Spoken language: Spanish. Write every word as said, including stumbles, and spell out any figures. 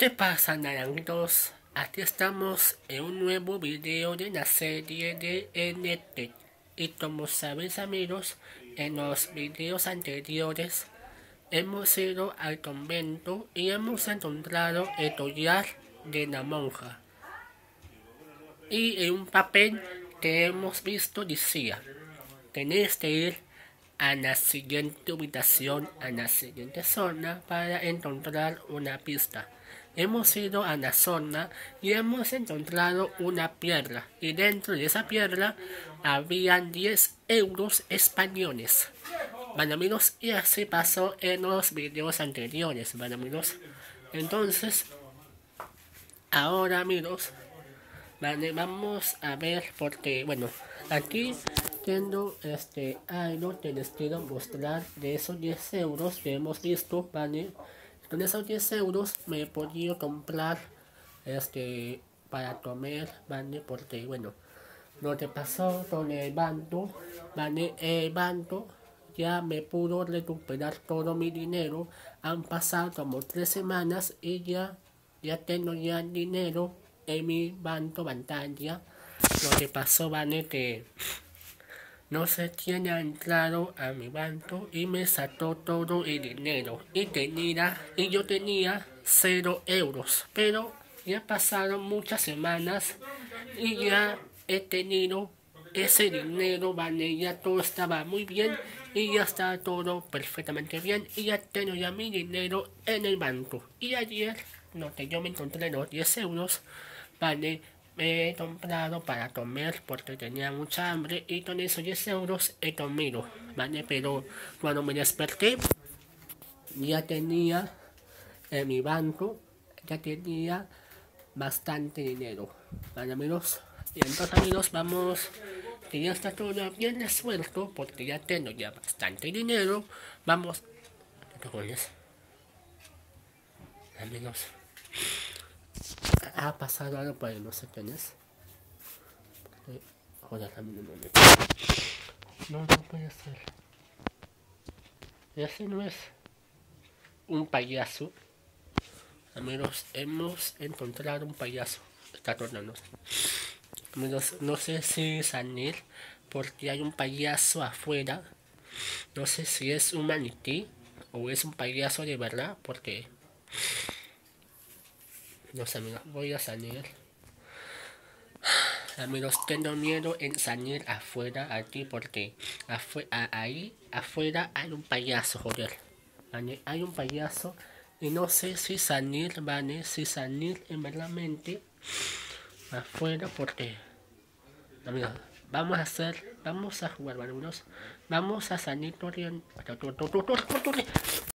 ¿Qué pasa, naranjitos? Aquí estamos en un nuevo video de la serie de N T. Y como sabéis, amigos, en los videos anteriores hemos ido al convento y hemos encontrado el collar de la monja. Y en un papel que hemos visto decía: tenéis que ir a la siguiente ubicación, a la siguiente zona para encontrar una pista. Hemos ido a la zona y hemos encontrado una piedra, y dentro de esa piedra habían diez euros españoles. Bueno, amigos, y así pasó en los videos anteriores, bueno, amigos. Entonces, ahora, amigos, vale, vamos a ver, porque, bueno, aquí tengo este algo que les quiero mostrar de esos diez euros que hemos visto, vale. Con esos diez euros me he podido comprar este para comer, vale, porque, bueno, lo que pasó con el banco, vale, el banco ya me pudo recuperar todo mi dinero. Han pasado como tres semanas y ya, ya tengo ya dinero en mi banco bancaria. Lo que pasó, vale, que no sé quién ha entrado a mi banco y me sacó todo el dinero. Y tenía, y yo tenía cero euros. Pero ya pasaron muchas semanas y ya he tenido ese dinero, vale, ya todo estaba muy bien y ya está todo perfectamente bien y ya tengo ya mi dinero en el banco. Y ayer, no que yo me encontré los diez euros, vale, me he comprado para comer porque tenía mucha hambre y con esos diez euros he comido, vale, pero cuando me desperté ya tenía en mi banco, ya tenía bastante dinero, vale, amigos. Y entonces, amigos, vamos, que ya está todo bien resuelto porque ya tengo ya bastante dinero. Vamos, ¿qué cojones? Amigos, ha pasado algo por ahí, no sé quién es. Joder, también no, no, no puede ser. Ese no es un payaso. Amigos, hemos encontrado un payaso. Está tornando. Amigos, no sé si salir porque hay un payaso afuera. No sé si es un maniquí o es un payaso de verdad, porque no sé, amigos, voy a salir. Amigos, tengo miedo en salir afuera aquí porque afu ahí afuera hay un payaso, joder, ¿vale? Hay un payaso y no sé si salir, ¿vale? Si salir en verdaderamente afuera porque, amigos, vamos a hacer, vamos a jugar, ¿vale, amigos? Vamos a salir corriendo.